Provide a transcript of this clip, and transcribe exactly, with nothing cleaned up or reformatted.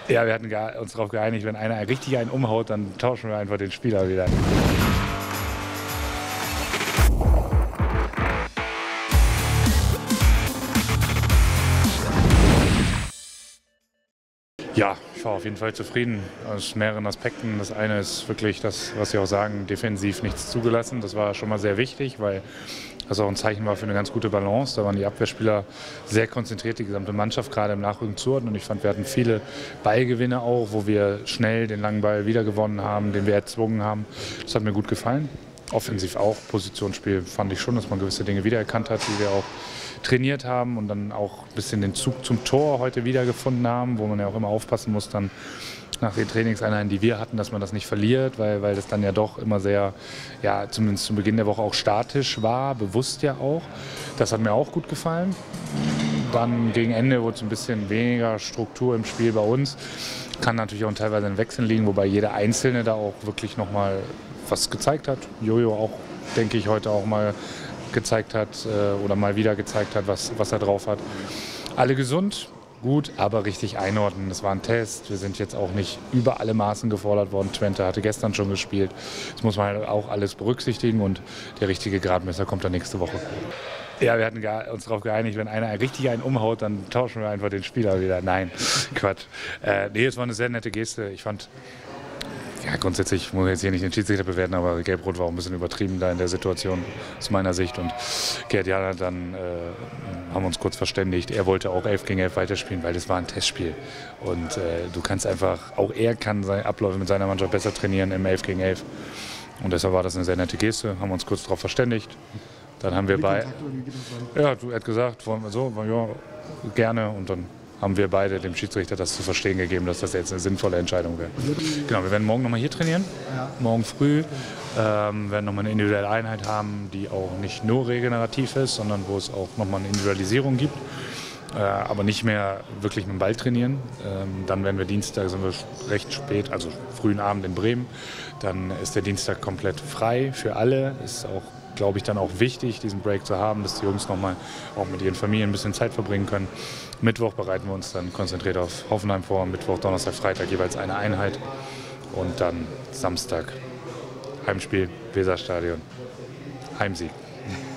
Ja, wir hatten uns darauf geeinigt, wenn einer richtig einen umhaut, dann tauschen wir einfach den Spieler wieder. Ja, ich war auf jeden Fall zufrieden aus mehreren Aspekten. Das eine ist wirklich das, was Sie auch sagen, defensiv nichts zugelassen. Das war schon mal sehr wichtig, weil das auch ein Zeichen war für eine ganz gute Balance. Da waren die Abwehrspieler sehr konzentriert, die gesamte Mannschaft gerade im Nachrücken zuordnen. Und ich fand, wir hatten viele Ballgewinne auch, wo wir schnell den langen Ball wieder gewonnen haben, den wir erzwungen haben. Das hat mir gut gefallen. Offensiv auch, Positionsspiel fand ich schon, dass man gewisse Dinge wiedererkannt hat, die wir auch trainiert haben und dann auch ein bisschen den Zug zum Tor heute wiedergefunden haben, wo man ja auch immer aufpassen muss, dann nach den Trainingseinheiten, die wir hatten, dass man das nicht verliert, weil, weil das dann ja doch immer sehr, ja, zumindest zu Beginn der Woche auch statisch war, bewusst ja auch. Das hat mir auch gut gefallen. Dann gegen Ende wurde es ein bisschen weniger Struktur im Spiel bei uns. Kann natürlich auch teilweise in Wechseln liegen, wobei jeder Einzelne da auch wirklich nochmal was gezeigt hat. Jojo auch, denke ich, heute auch mal gezeigt hat äh, oder mal wieder gezeigt hat, was, was er drauf hat. Alle gesund, gut, aber richtig einordnen. Das war ein Test. Wir sind jetzt auch nicht über alle Maßen gefordert worden. Twente hatte gestern schon gespielt. Das muss man halt auch alles berücksichtigen und der richtige Gradmesser kommt dann nächste Woche. Ja, wir hatten uns darauf geeinigt, wenn einer richtig einen umhaut, dann tauschen wir einfach den Spieler wieder. Nein, Quatsch. Äh, nee, es war eine sehr nette Geste. Ich fand, ja, grundsätzlich muss ich jetzt hier nicht den Schiedsrichter bewerten, aber Gelb-Rot war auch ein bisschen übertrieben da in der Situation aus meiner Sicht. Und Gerd Jana dann äh, haben uns kurz verständigt. Er wollte auch elf gegen elf weiterspielen, weil das war ein Testspiel. Und äh, du kannst einfach, auch er kann seine Abläufe mit seiner Mannschaft besser trainieren im elf gegen elf. Und deshalb war das eine sehr nette Geste, haben uns kurz darauf verständigt. Dann haben wir bei, ja, du hättest gesagt, wollen wir so, ja, gerne und dann haben wir beide dem Schiedsrichter das zu verstehen gegeben, dass das jetzt eine sinnvolle Entscheidung wäre. Genau, wir werden morgen nochmal hier trainieren, morgen früh, ähm, werden nochmal eine individuelle Einheit haben, die auch nicht nur regenerativ ist, sondern wo es auch nochmal eine Individualisierung gibt, äh, aber nicht mehr wirklich mit dem Ball trainieren. Ähm, dann werden wir Dienstag, sind wir recht spät, also frühen Abend in Bremen, dann ist der Dienstag komplett frei für alle, ist auch, glaube ich, dann auch wichtig, diesen Break zu haben, dass die Jungs nochmal auch mit ihren Familien ein bisschen Zeit verbringen können. Mittwoch bereiten wir uns dann konzentriert auf Hoffenheim vor, Mittwoch, Donnerstag, Freitag jeweils eine Einheit und dann Samstag Heimspiel, Weserstadion, Heimsieg.